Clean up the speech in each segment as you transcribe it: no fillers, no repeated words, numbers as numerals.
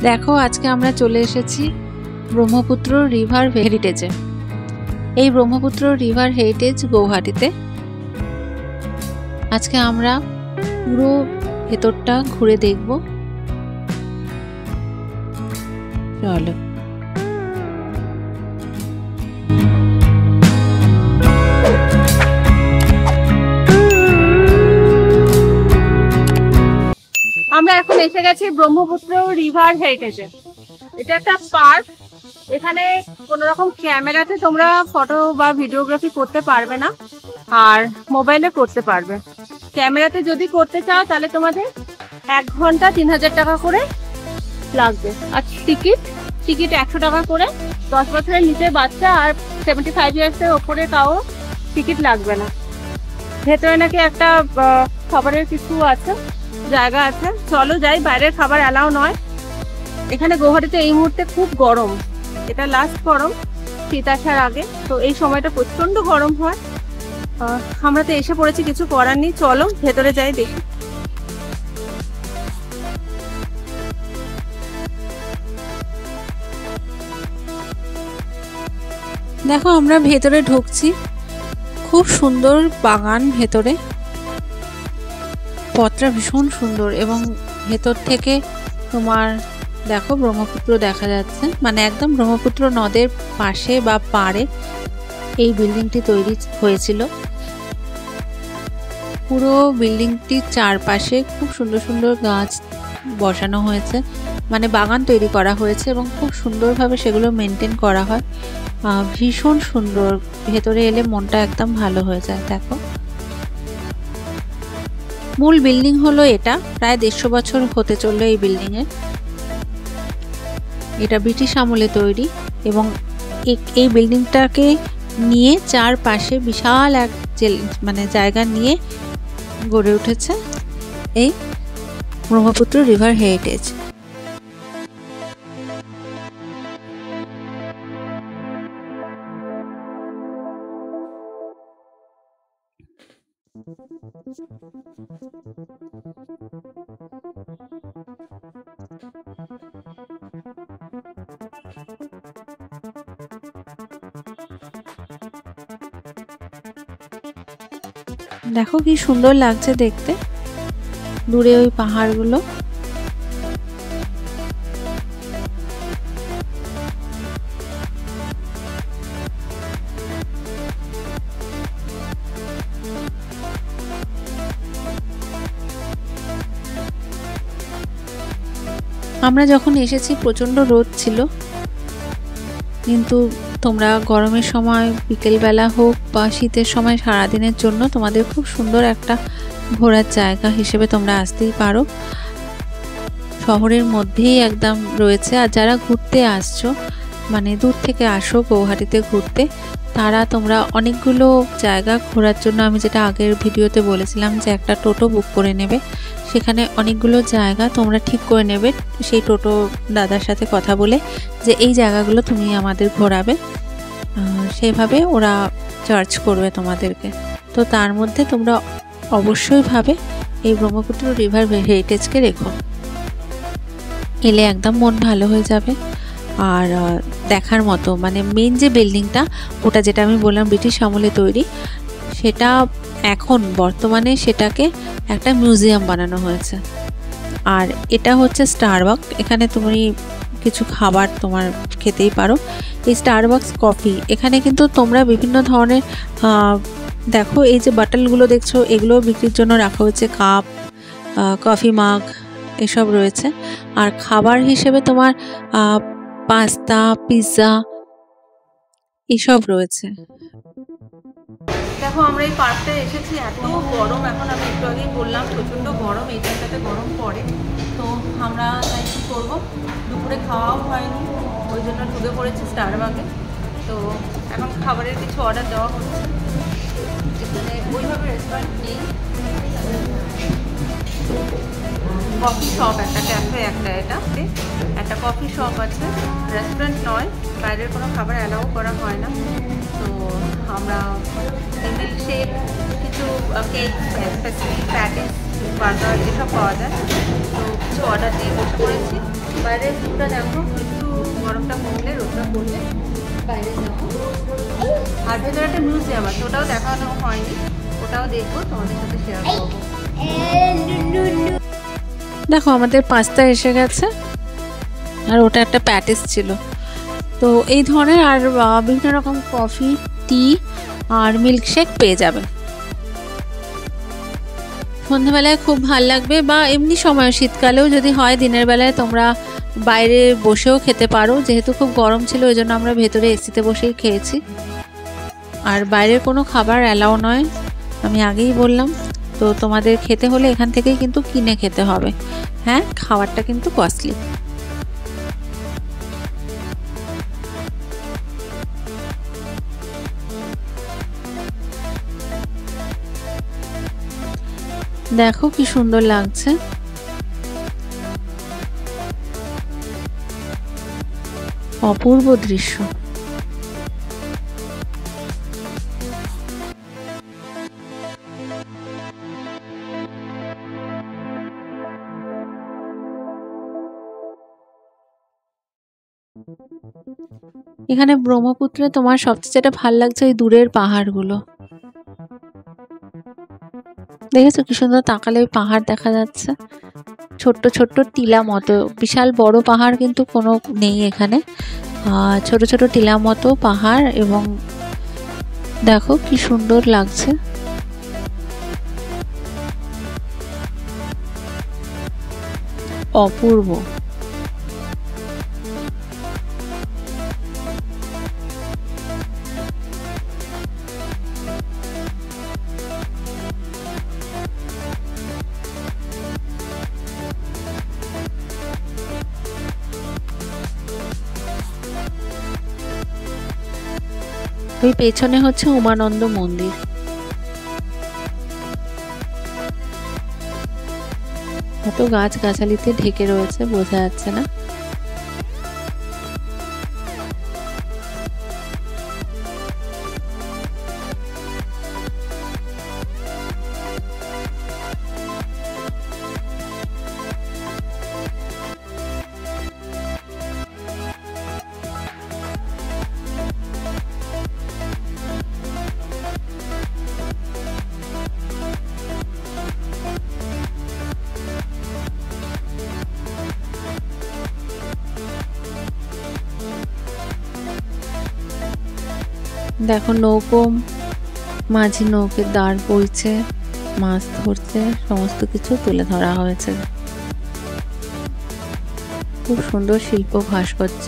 দেখো আজকে আমরা চলে এসেছি ব্রহ্মপুত্র রিভার হেরিটেজে। এই ব্রহ্মপুত্র রিভার হেরিটেজ গৌহাটিতে। আজকে আমরা পুরো ভেতরটা ঘুরে দেখব। চলো। আমরা এখন এসে গেছি ব্রহ্মপুত্র রিভার হেরিটেজে। এটা একটা পার্ক। এখানে কোনো রকম ক্যামেরাতে তোমরা ফটো বা ভিডিওগ্রাফি করতে পারবে না, আর মোবাইলে করতে পারবে। ক্যামেরাতে যদি করতে চাও তাহলে তোমাদের 1 ঘন্টা 3000 টাকা করে লাগবে। আর টিকিট 100 টাকা করে। 10 বছরের নিচে বাচ্চা আর 75 ইয়ার্সের ওপরে কারো টিকিট লাগবে না। ভেতরে নাকি একটা খাবারের কিছু আছে, জায়গা আছে। চলো যাই, বাইরের খাবার অ্যালাউ নয়। এখানে গৌহাটিতে এই মুহূর্তে খুব গরম, এটা লাস্ট গরম শীত আসার আগে, তো এই সময়টা প্রচন্ড গরম হয়। আমরা তো এসে পড়েছি, কিছু করার নেই। চলো ভেতরে যাই, দেখি। দেখো আমরা ভেতরে ঢুকছি, খুব সুন্দর বাগান ভেতরে, পথটা ভীষণ সুন্দর এবং ভেতর থেকে তোমার দেখো ব্রহ্মপুত্র দেখা যাচ্ছে, মানে একদম ব্রহ্মপুত্র নদের পাশে বা পাড়ে এই বিল্ডিংটি তৈরি হয়েছিল। পুরো বিল্ডিংটির চারপাশে খুব সুন্দর সুন্দর গাছ বসানো হয়েছে, মানে বাগান তৈরি করা হয়েছে এবং খুব সুন্দরভাবে সেগুলো মেনটেন করা হয়। ভীষণ সুন্দর, ভেতরে এলে মনটা একদম ভালো হয়ে যায়। দেখো মূল বিল্ডিং হলো এটা, প্রায় 150 বছর হতে চললো এই বিল্ডিংয়ে। এটা ব্রিটিশ আমলে তৈরি এবং এই বিল্ডিংটাকে নিয়ে চারপাশে বিশাল এক মানে জায়গা নিয়ে গড়ে উঠেছে এই ব্রহ্মপুত্র রিভার হেরিটেজ। দেখো কি সুন্দর লাগছে দেখতে, দূরে ওই পাহাড়গুলো। আমরা যখন এসেছি প্রচন্ড রোদ ছিল, কিন্তু তোমরা গরমের সময় বিকেলবেলা হোক বা শীতের সময় সারাদিনের জন্য তোমাদের খুব সুন্দর একটা ঘোরার জায়গা হিসেবে তোমরা আসতেই পারো। শহরের মধ্যেই একদম রয়েছে। আর যারা ঘুরতে আসছো, মানে দূর থেকে আসো গৌহাটিতে ঘুরতে, তারা তোমরা অনেকগুলো জায়গা ঘোরার জন্য, আমি যেটা আগের ভিডিওতে বলেছিলাম যে একটা টোটো বুক করে নেবে, সেখানে অনেকগুলো জায়গা তোমরা ঠিক করে নেবে সেই টোটো দাদার সাথে কথা বলে যে এই জায়গাগুলো তুমি আমাদের ঘোরাবে, সেভাবে ওরা চার্জ করবে তোমাদেরকে। তো তার মধ্যে তোমরা অবশ্যই ভাবে এই ব্রহ্মপুত্র রিভার হেরিটেজকে রেখো, এলে একদম মন ভালো হয়ে যাবে। আর দেখার মতো, মানে মেন যে বিল্ডিংটা, ওটা যেটা আমি বললাম ব্রিটিশ আমলে তৈরি, সেটা এখন বর্তমানে সেটাকে একটা মিউজিয়াম বানানো হয়েছে। আর এটা হচ্ছে স্টারবাকস, এখানে তুমি কিছু খাবার তোমার খেতেই পারো। এই স্টারবাকস কফি, এখানে কিন্তু তোমরা বিভিন্ন ধরনের দেখো এই যে বাটলগুলো দেখছো, এগুলো বিক্রির জন্য রাখা হয়েছে, কাপ, কফি মাগ এসব রয়েছে। আর খাবার হিসেবে তোমার পাস্তা, পিৎজা এসব রয়েছে। দেখো আমরা এই পার্কটায় এসেছি, এত গরম এখন, আমি একটু আগেই বললাম প্রচণ্ড গরম, এই টাইমটাতে গরম পড়ে। তো আমরা তাই কী করবো, দুপুরে খাওয়াও হয়নি, ওই জন্য ঢুকে পড়েছি স্টারবাকে। তো এখন খাবারের কিছু অর্ডার দেওয়া হচ্ছে। এখানে ওইভাবে রেস্টুরেন্ট নেই, কফি শপ, একটা ক্যাফে, এটাতে একটা কফি শপ আছে, রেস্টুরেন্ট নয়। বাইরের কোনো খাবার অ্যালাউ করা হয় না। তো আমরা মিল্কশেক, কিছু কেক, প্যাটিস, বার্গার এসব পাওয়া যায়। তো কিছু অর্ডার দিয়ে বসে পড়েছি। বাইরের ভিউটা দেখো, একটু গরমটা কমলে রোদটা পড়লে বাইরে যাবো। আর ভেতরে একটা মিউজিয়াম আছে, ওটাও দেখানো হয়নি, ওটাও দেখবো, তোমাদের সাথে শেয়ার করবো। দেখো আমাদের পাস্তা এসে গেছে, আর ওটা একটা প্যাটিস ছিল। তো এই ধরনের আর বিভিন্ন রকম কফি, টি আর মিল্কশেক পেয়ে যাবেন। সন্ধ্যাবেলায় খুব ভাল লাগবে, বা এমনি সময় শীতকালেও যদি হয় দিনের বেলায় তোমরা বাইরে বসেও খেতে পারো। যেহেতু খুব গরম ছিল ওই জন্য আমরা ভেতরে এসিতে বসেই খেয়েছি। আর বাইরের কোনো খাবার অ্যালাউ নয়, আমি আগেই বললাম। তো তোমাদের খেতে হলে এখান থেকেই কিন্তু কিনে খেতে হবে। হ্যাঁ, খাবারটা কিন্তু কস্টলি। দেখো কি সুন্দর লাগছে, অপূর্ব দৃশ্য। এখানে ব্রহ্মপুত্রে তোমার সবচেয়ে যেটা ভাল লাগছে ওই দূরের পাহাড়গুলো, দেখেছো কি সুন্দর, তাকালে ওই পাহাড় দেখা যাচ্ছে, ছোট্ট ছোট্ট টিলা মতো। বিশাল বড় পাহাড় কিন্তু কোনো নেই এখানে, ছোট ছোট টিলা মতো পাহাড়, এবং দেখো কি সুন্দর লাগছে, অপূর্ব। ওই পেছনে হচ্ছে উমানন্দ মন্দির। এত গাছ গাছালিতে ঢেকে রয়েছে, বোঝা যাচ্ছে না। দেখো নৌকো, মাঝি নৌকের দাঁড় বইছে, মাছ ধরছে, সমস্ত কিছু তুলে ধরা হয়েছে। খুব সুন্দর শিল্প ভাস্কর্য।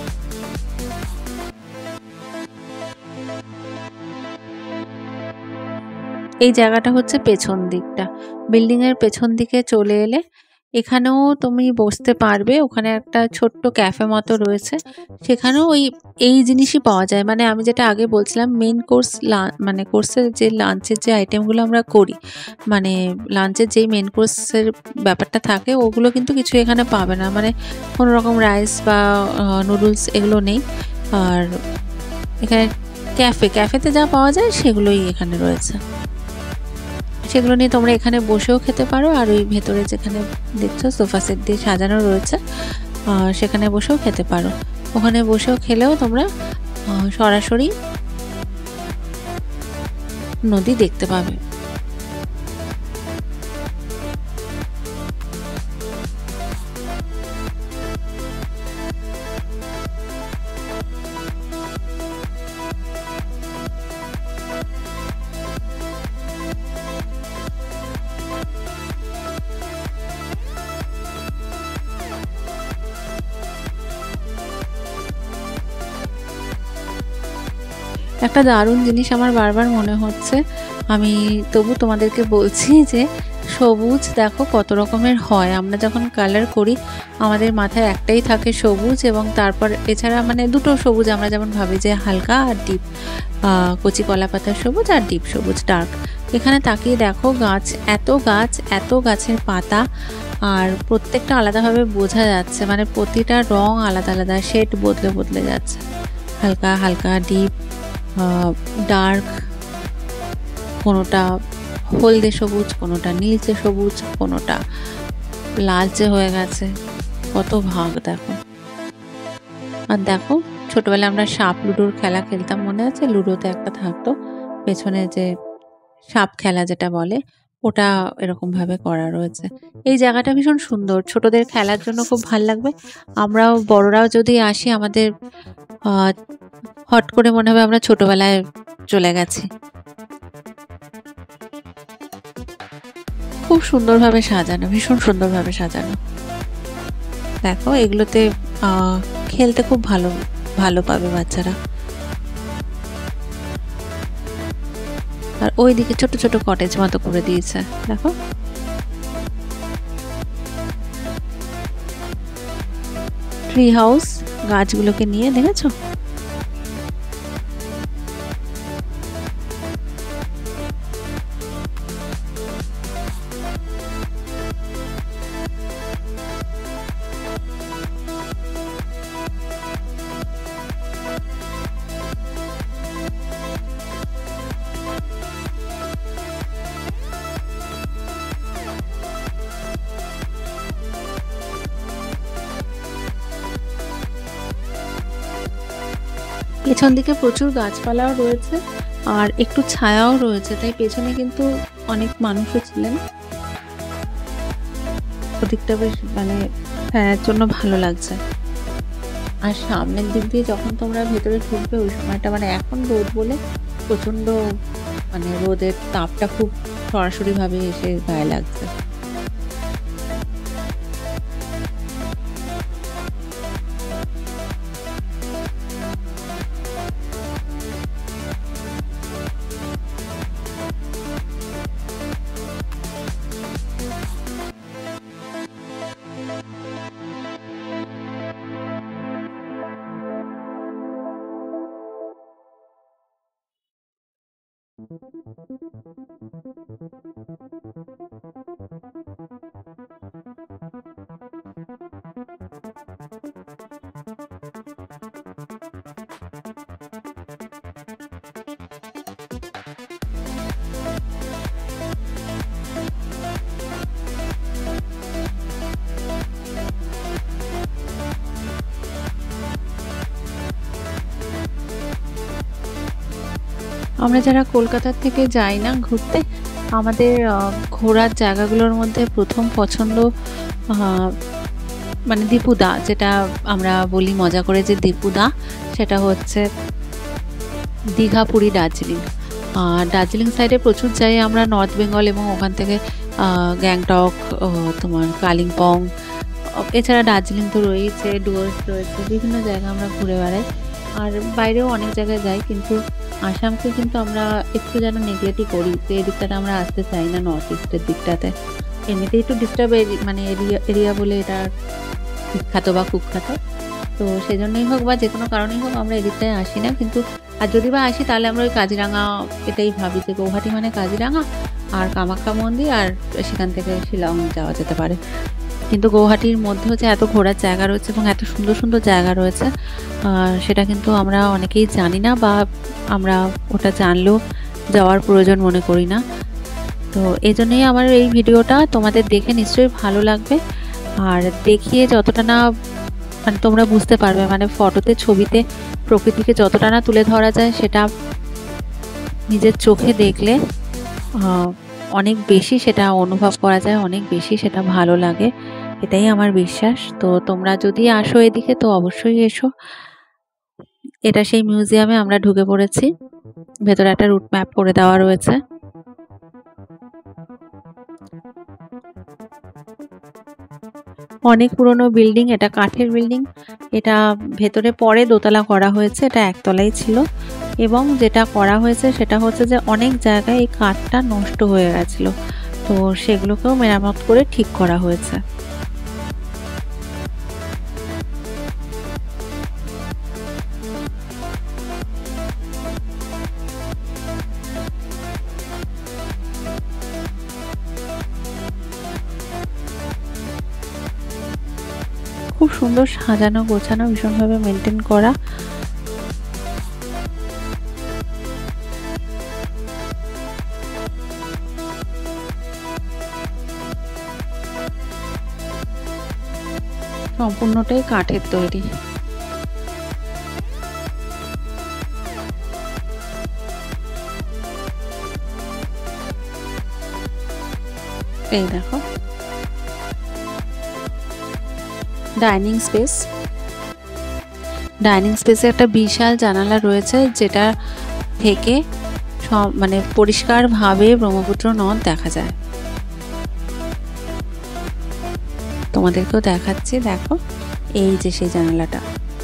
এই জায়গাটা হচ্ছে পেছন দিকটা, বিল্ডিং এর পেছন দিকে চলে এলে এখানেও তুমি বসতে পারবে। ওখানে একটা ছোট্ট ক্যাফে মতো রয়েছে, সেখানেও এই জিনিসই পাওয়া যায়। মানে আমি যেটা আগে বলছিলাম, মেন কোর্স, মানে কোর্সের যে লাঞ্চের যে আইটেমগুলো আমরা করি, মানে লাঞ্চের যেই মেন কোর্সের ব্যাপারটা থাকে, ওগুলো কিন্তু কিছু এখানে পাবে না। মানে কোনো রকম রাইস বা নুডলস এগুলো নেই। আর এখানে ক্যাফেতে যা পাওয়া যায় সেগুলোই এখানে রয়েছে, সেগুলো নিয়ে তোমরা এখানে বসেও খেতে পারো। আর ওই ভেতরে যেখানে দেখছো সোফা সেট দিয়ে সাজানো রয়েছে, সেখানে বসেও খেতে পারো। ওখানে বসেও খেলেও তোমরা সরাসরি নদী দেখতে পাবে। একটা দারুণ জিনিস আমার বারবার মনে হচ্ছে, আমি তবু তোমাদেরকে বলছি যে সবুজ দেখো কত রকমের হয়। আমরা যখন কালার করি আমাদের মাথায় একটাই থাকে সবুজ, এবং তারপর এছাড়া মানে দুটো সবুজ আমরা যেমন ভাবি যে হালকা আর ডিপ, কচি কলা পাতার সবুজ আর ডিপ সবুজ ডার্ক। এখানে তাকিয়ে দেখো গাছ, এত গাছের পাতা, আর প্রত্যেকটা আলাদাভাবে বোঝা যাচ্ছে, মানে প্রতিটা রং আলাদা আলাদা, শেড বদলে যাচ্ছে, হালকা হালকা, ডিপ, ডার্ক, কোনোটা হলদে সবুজ, কোনোটা নীলচে সবুজ, কোনোটা লালচে হয়ে গেছে। কত ভাগ দেখো। আর দেখো ছোটবেলায় আমরা সাপ লুডোর খেলা খেলতাম, মনে আছে? লুডোতে একটা থাকতো পেছনে যে সাপ খেলা যেটা বলে, ওটা এরকম ভাবে করা রয়েছে। এই জায়গাটা ভীষণ সুন্দর, ছোটদের খেলার জন্য খুব ভাল লাগবে। আমরাও বড়রাও যদি আসি আমাদের হট করে মনে হবে আমরা ছোটবেলায় চলে গেছি। খুব সুন্দরভাবে সাজানো, ভীষণ সুন্দরভাবে সাজানো। দেখো এগুলোতে খেলতে খুব ভালো পাবে বাচ্চারা। আর ওইদিকে ছোট ছোট কটেজ মতো করে দিয়েছে দেখো। ট্রি হাউস গাছগুলোকে নিয়ে, দেখেছো? পেছন দিকে প্রচুর গাছপালাও রয়েছে আর একটু ছায়াও রয়েছে, তাই পেছনে কিন্তু অনেক মানুষও ছিলেন। ওদিকটা বেশ মানে ছায়ার জন্য ভালো লাগছে। আর সামনের দিক দিয়ে যখন তোমরা ভেতরে ঢুকবে ওই সময়টা মানে এখন রোদ বলে প্রচন্ড মানে রোদের তাপটা খুব সরাসরি ভাবে এসে গায়ে লাগছে। আমরা যারা কলকাতার থেকে যাই না ঘুরতে, আমাদের ঘোরার জায়গাগুলোর মধ্যে প্রথম পছন্দ মানে দীপুদা, যেটা আমরা বলি মজা করে যে দীপুদা, সেটা হচ্ছে দীঘা, পুরী, দার্জিলিং। দার্জিলিং সাইডে প্রচুর যাই আমরা, নর্থ বেঙ্গল, এবং ওখান থেকে গ্যাংটক, তোমার কালিম্পং, এছাড়া দার্জিলিং তো রয়েছে, ডুয়ার্স রয়েছে, বিভিন্ন জায়গা আমরা ঘুরে বেড়াই। আর বাইরেও অনেক জায়গায় যাই, কিন্তু আসামকে কিন্তু আমরা একটু যেন নেগলেক্টই করি, তো এই দিকটাতে আমরা আসতে চাই না, নর্থ ইস্টের দিকটাতে। এমনিতেই একটু ডিস্টার্ব মানে এরিয়া বলে এটা বিখ্যাত বা কুখ্যাত, তো সেজন্যই হোক বা যে কোনো কারণেই হোক আমরা এদিকটায় আসি না। কিন্তু আর যদি বা আসি তাহলে আমরা ওই কাজিরাঙা এটাই ভাবি যে গৌহাটি মানে কাজিরাঙা আর কামাখ্যা মন্দির, আর সেখান থেকে শিলং যাওয়া যেতে পারে। কিন্তু গৌহাটির মধ্যেও যে এত ঘোরার জায়গা রয়েছে এবং এত সুন্দর সুন্দর জায়গা রয়েছে সেটা কিন্তু আমরা অনেকেই জানি না, বা আমরা ওটা জানলেও যাওয়ার প্রয়োজন মনে করি না। তো এই জন্যই আমার এই ভিডিওটা তোমাদের দেখে নিশ্চয়ই ভালো লাগবে, আর দেখিয়ে যতটা না মানে তোমরা বুঝতে পারবে, মানে ফটোতে ছবিতে প্রকৃতিকে যতটা না তুলে ধরা যায় সেটা নিজের চোখে দেখলে অনেক বেশি সেটা অনুভব করা যায়, অনেক বেশি সেটা ভালো লাগে, এটাই আমার বিশ্বাস। তো তোমরা যদি আসো এদিকে তো অবশ্যই এসো। এটা সেই মিউজিয়ামে আমরা ঢুকে পড়েছি, ভেতরে একটা রুট ম্যাপ করে দেওয়া রয়েছে। অনেক পুরনো বিল্ডিং, এটা কাঠের বিল্ডিং, এটা ভেতরে পরে দোতলা করা হয়েছে, এটা একতলাই ছিল। এবং যেটা করা হয়েছে সেটা হচ্ছে যে অনেক জায়গায় এই কাঠটা নষ্ট হয়ে গেছিল, তো সেগুলোকেও মেরামত করে ঠিক করা হয়েছে। খুব সুন্দর সাজানো গোছানো, ভীষণভাবে মেনটেন করা। সম্পূর্ণটাই কাঠের তৈরি। এই দেখো ডাইনিং স্পেস। ডাইনিং স্পেসে একটা বিশাল জানালা রয়েছে, যেটা থেকে সব মানে পরিষ্কারভাবে ব্রহ্মপুত্র নদ দেখা যায়। তোমাদেরকেও দেখাচ্ছি, দেখো এই যে সেই জানালাটা।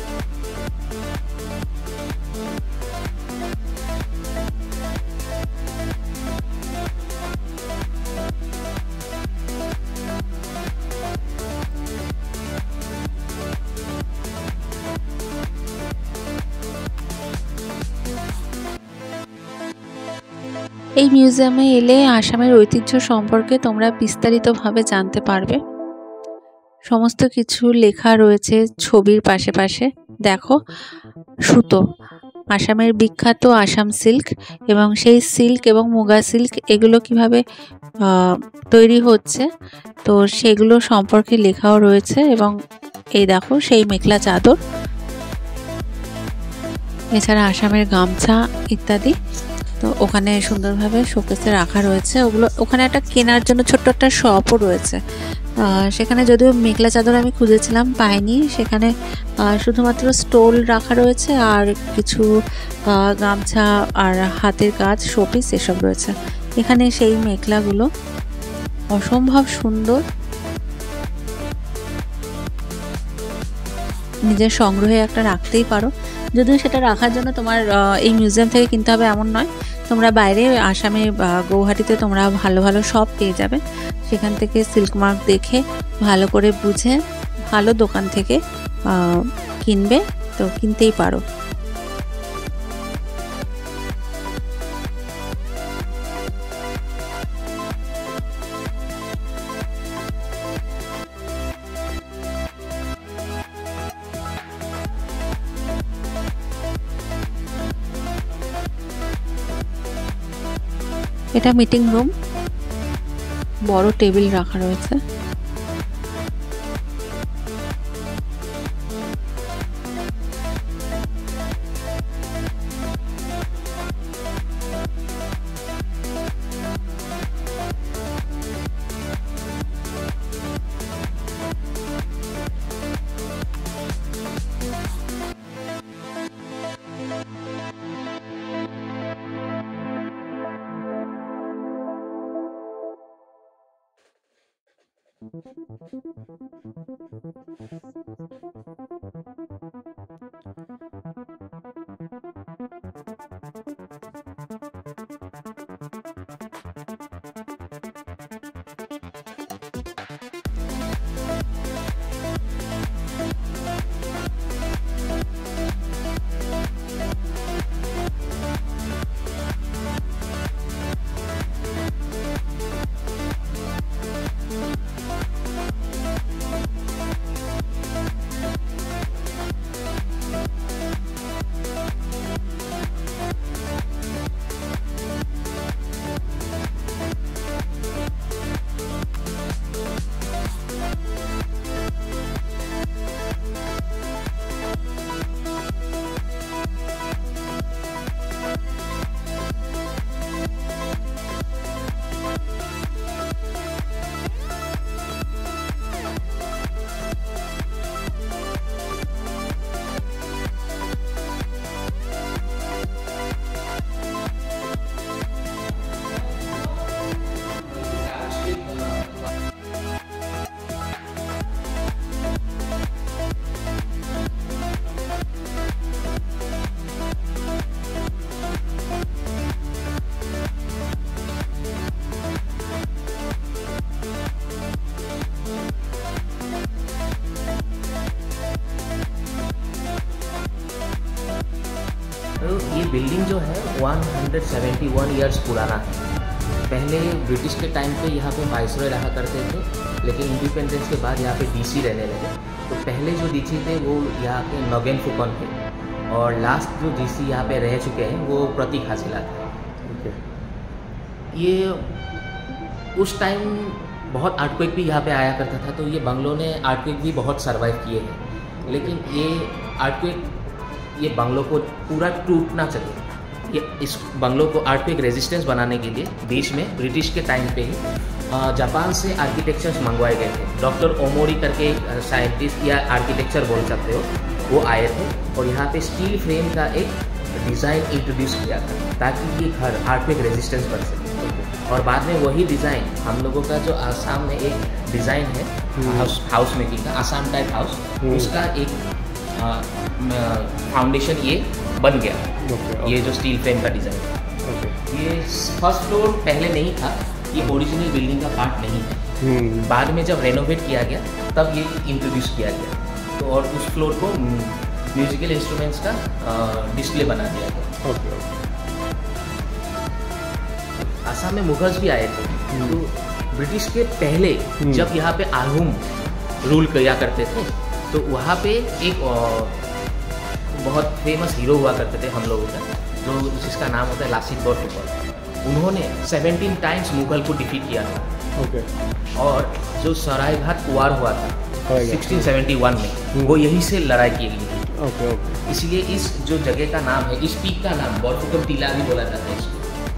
এই মিউজিয়ামে এলে আসামের ঐতিহ্য সম্পর্কে তোমরা বিস্তারিতভাবে জানতে পারবে। সমস্ত কিছু লেখা রয়েছে ছবির পাশে পাশে। দেখো সুতো, আসামের বিখ্যাত আসাম সিল্ক, এবং সেই সিল্ক এবং মুগা সিল্ক এগুলো কিভাবে তৈরি হচ্ছে তো সেগুলো সম্পর্কে লেখাও রয়েছে। এবং এই দেখো সেই মেখলা চাদর, এছাড়া আসামের গামছা ইত্যাদি। তো ওখানে সুন্দরভাবে শোকেসে রাখা রয়েছে ওগুলো। ওখানে একটা কেনার জন্য ছোট্ট একটা শপও রয়েছে। সেখানে যদিও মেখলা চাদর আমি খুঁজেছিলাম পাইনি, সেখানে শুধুমাত্র স্টোল রাখা রয়েছে আর কিছু গামছা আর হাতের কাজ শোপিস এসব রয়েছে। এখানে সেই মেখলাগুলো অসম্ভব সুন্দর, নিজের সংগ্রহে একটা রাখতেই পারো। যদিও সেটা রাখার জন্য তোমার এই মিউজিয়াম থেকে কিনতে হবে এমন নয়, তোমরা বাইরে আসামে গৌহাটিতে তোমরা ভালো ভালো শপ পেয়ে যাবে। সেখান থেকে সিল্ক মার্ক দেখে ভালো করে বুঝে ভালো দোকান থেকে কিনবে, তো কিনতেই পারো। এটা মিটিং রুম, বড় টেবিল রাখা রয়েছে। तो ये बिल्डिंग जो है 171 ईयर्स पुराना है। पहले ब्रिटिश के टाइम पे यहाँ पे वाइसरॉय रहा करते थे, लेकिन इंडिपेंडेंस के बाद यहाँ पे डीसी रहने लगे। तो पहले जो डीसी थे वो यहाँ के नगेन फुकन थे, और लास्ट जो डीसी यहाँ पे रह चुके हैं वो प्रतीक हासिला थे। ये उस टाइम बहुत अर्थक्वेक भी यहाँ पे आया करता था, तो ये बंगलों ने अर्थक्वेक भी बहुत सर्वाइव किए हैं। लेकिन ये अर्थक्वेक ये बंगलों को पूरा टूटना चाहिए। ये इस बंगलों को अर्थक्वेक रेजिस्टेंस बनाने के लिए बीच में ब्रिटिश के टाइम पे ही जापान से आर्किटेक्चर्स मंगवाए गए थे। डॉक्टर ओमोरी करके साइंटिस्ट या आर्किटेक्चर बोल सकते हो, वो आए थे और यहाँ पे स्टील फ्रेम का एक डिज़ाइन इंट्रोड्यूस किया था ताकि ये घर अर्थक्वेक रेजिस्टेंस बन सके। और बाद में वही डिज़ाइन हम लोगों का जो आसाम में एक डिज़ाइन है हाउस मेकिंग का, आसाम टाइप हाउस, उसका एक फाउंडेशन ये बन गया। ये जो स्टील फ्रेम का डिज़ाइन है, ये फर्स्ट फ्लोर पहले नहीं था, ये ओरिजिनल बिल्डिंग का पार्ट नहीं है। बाद में जब रेनोवेट किया गया तब ये इंट्रोड्यूस किया गया, तो और उस फ्लोर को म्यूजिकल इंस्ट्रूमेंट्स का डिस्प्ले बना दिया गया। आसाम में मुगल्स भी आए थे, तो ब्रिटिश के पहले जब यहाँ पे आलूम रूल किया करते थे, तो वहाँ पे एक बहुत फेमस हीरो हुआ करते थे हम लोगों का, जो जिसका नाम होता है लासित बोरफुकन। उन्होंने 17 टाइम्स मुगल को डिफीट किया था। और जो सरायघाट वार हुआ था 1671 में, वो यहीं से लड़ाई की गई थी। इसलिए इस जो जगह का नाम है, इस पीक का नाम बोरफुकन टीला भी बोला जाता है इसको।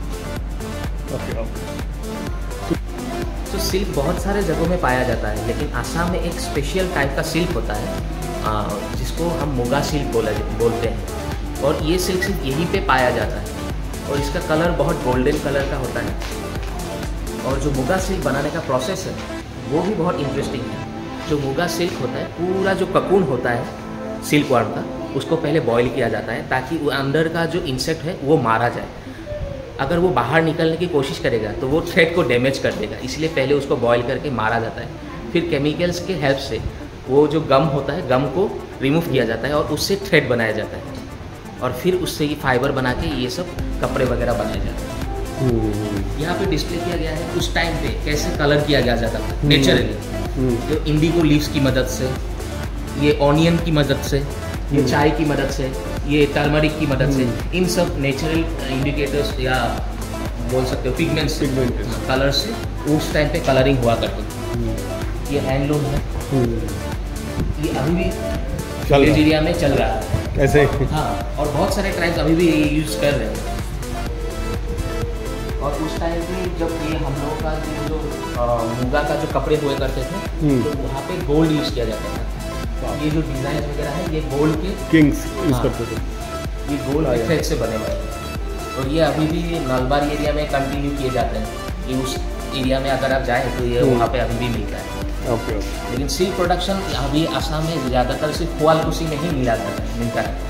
तो सिल्क बहुत सारे जगहों में पाया जाता है, लेकिन आसाम में एक स्पेशल टाइप का सिल्क होता है जिसको हम मुगा सिल्क बोलते हैं, और ये सिल्क सिर्फ यहीं पे पाया जाता है और इसका कलर बहुत गोल्डन कलर का होता है। और जो मुगा सिल्क बनाने का प्रोसेस है वो भी बहुत इंटरेस्टिंग है। जो मुगा सिल्क होता है, पूरा जो ककून होता है सिल्क वर्म का, उसको पहले बॉईल किया जाता है ताकि वो अंदर का जो इंसेक्ट है वो मारा जाए। अगर वो बाहर निकलने की कोशिश करेगा तो वो थ्रेड को डैमेज कर देगा, इसलिए पहले उसको बॉईल करके मारा जाता है। फिर केमिकल्स के हेल्प से वो जो गम होता है, गम को रिमूव किया जाता है और उससे थ्रेड बनाया जाता है, और फिर उससे ये फाइबर बना के ये सब कपड़े वगैरह बनाए जाते हैं। यहाँ पे डिस्प्ले किया गया है उस टाइम पे कैसे कलर किया जाता था नेचुरली, जो इंडिगो लीव्स की मदद से, ये ऑनियन की मदद से, ये चाय की मदद से, ये टर्मरिक की मदद से, इन सब नेचुरल इंडिकेटर्स या बोल सकते हो पिगमेंट्स कलर से उस टाइम पे कलरिंग हुआ करती थी। ये हैंडलूम है, ये अभी भी विलेज एरिया में चल रहा है ऐसे। हाँ, और बहुत सारे ट्राइब्स अभी भी ये यूज़ कर रहे हैं। और उस टाइम पे जब ये हम लोगों का जो मुगा का जो कपड़े हुए करते थे, तो वहाँ पे गोल्ड यूज़ किया जाता था। ये जो डिज़ाइन वगैरह है ये गोल्ड के किंग्स यूज़ करते थे, ये गोल्ड के थ्रेड से बने हुए हैं। और ये अभी भी नलबारी एरिया में कंटिन्यू किए जाते हैं। ये उस एरिया में अगर आप जाएँ तो ये वहाँ पे अभी भी मिलता है। लेकिन सिल्क प्रोडक्शन अभी आसाम में ज़्यादातर सिर्फ कुआलकुसी में ही मिलता है।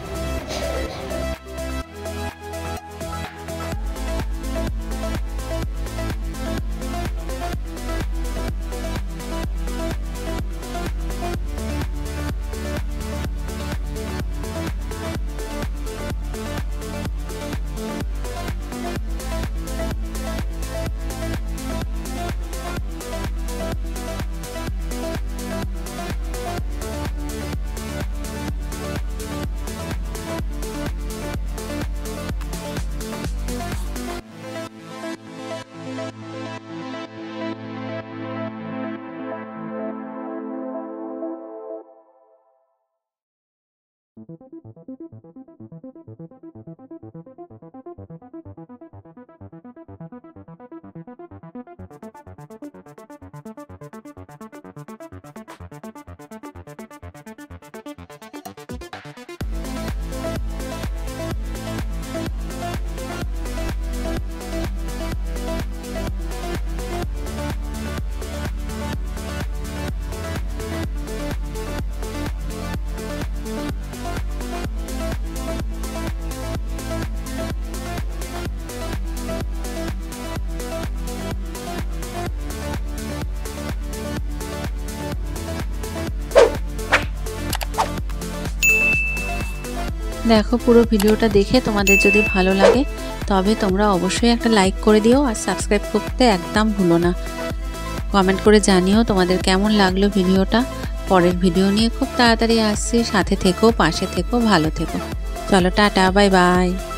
দেখো পুরো ভিডিওটা দেখে তোমাদের যদি ভালো লাগে তবে তোমরা অবশ্যই একটা লাইক করে দিও আর সাবস্ক্রাইব করতে একদম ভুলো না। কমেন্ট করে জানিও তোমাদের কেমন লাগলো ভিডিওটা। পরের ভিডিও নিয়ে খুব তাড়াতাড়ি আসছি, সাথে থেকো, পাশে থেকো, ভালো থেকো। চলো টাটা, বাই বাই।